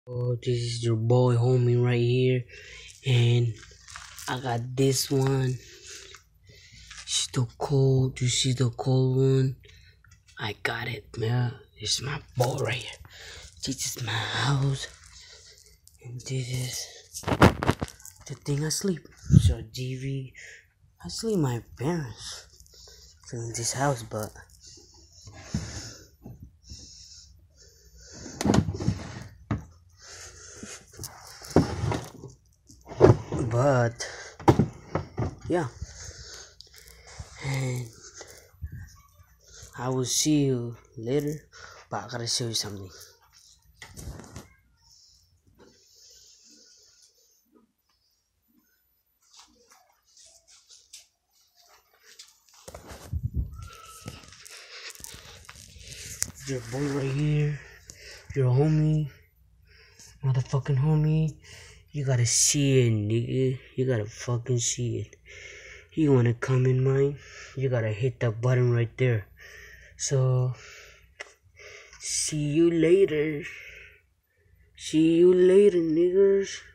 Oh, this is your boy homie right here, and I got this one. It's the cold. You see the cold one? I got it, man. It's my boy right here. This is my house, and this is the thing I sleep. So TV, I sleep my parents in this house, but yeah, and I will see you later. But I gotta show you something. Your boy right here, your homie, motherfucking homie. You gotta see it, nigga. You gotta fucking see it. You wanna come in mine? You gotta hit that button right there. So, see you later. See you later, niggers.